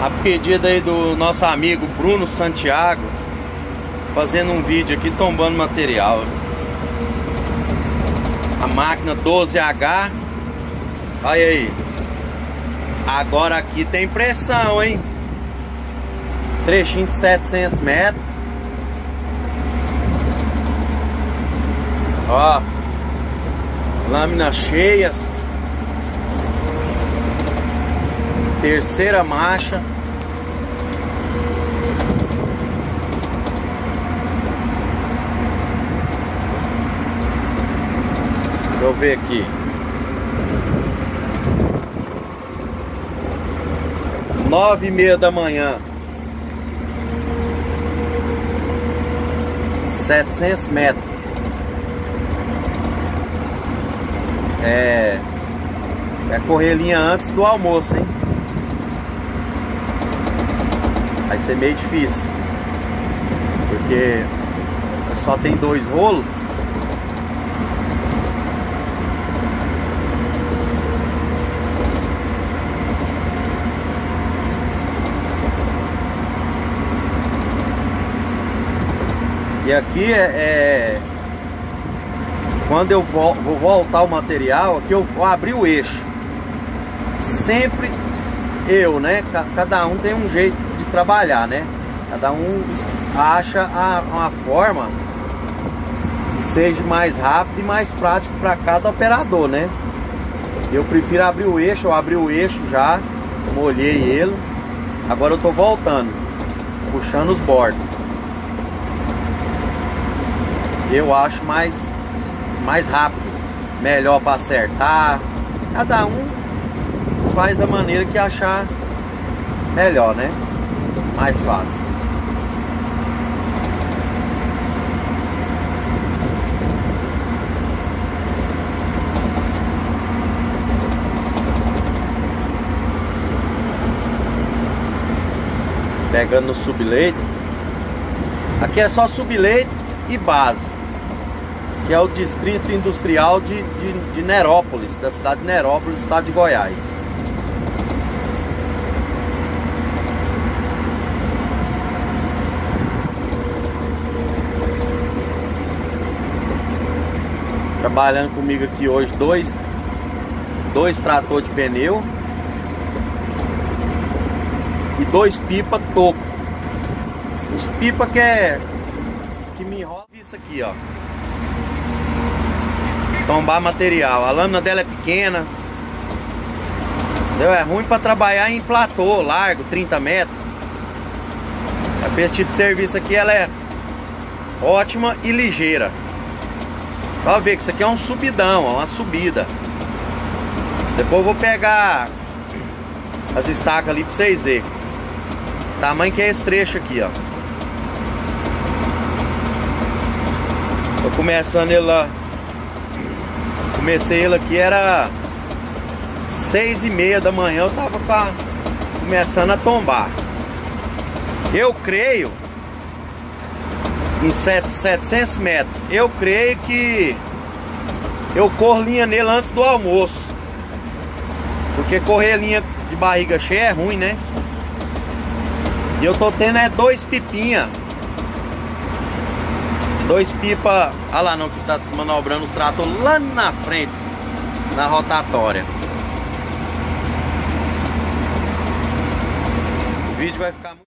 A pedido aí do nosso amigo Bruno Santiago, fazendo um vídeo aqui tombando material. A máquina 12H. Olha aí. Agora aqui tem pressão, hein? Trechinho de 700 metros. Ó, lâminas cheias. Terceira marcha. Deixa eu ver aqui. 9h30 da manhã. 700 metros. É correr linha antes do almoço, hein? Vai ser meio difícil, porque só tem 2 rolos. E aqui quando eu vou voltar o material, aqui eu vou abrir o eixo. Sempre eu, né? Cada um tem um jeito de trabalhar, né? Cada um acha uma forma que seja mais rápido e mais prático para cada operador, né? Eu prefiro abrir o eixo. Eu abri o eixo já, molhei ele. Agora eu tô voltando, puxando os bordos. Eu acho mais rápido, melhor para acertar. Cada um faz da maneira que achar melhor, né? Mais fácil. Pegando no subleito. Aqui é só subleito e base, que é o Distrito Industrial de Nerópolis, da cidade de Nerópolis, estado de Goiás. Trabalhando comigo aqui hoje dois trator de pneu e 2 pipa toco. Os pipa que me enrola isso aqui, ó. Tombar material. A lâmina dela é pequena, entendeu? É ruim para trabalhar em platô largo, 30 metros. Para esse tipo de serviço aqui ela é ótima e ligeira. Pode ver que isso aqui é um subidão, uma subida. Depois eu vou pegar as estacas ali para vocês verem o tamanho que é esse trecho aqui, ó. Tô começando ele lá. Comecei ele aqui, era 6h30 da manhã. Eu tava começando a tombar. Eu creio em 700 metros. Eu creio que eu corro linha nele antes do almoço, porque correr linha de barriga cheia é ruim, né? E eu tô tendo 2 pipinha. 2 pipa. Olha lá, não, que tá manobrando os tratores lá na frente, na rotatória. O vídeo vai ficar muito...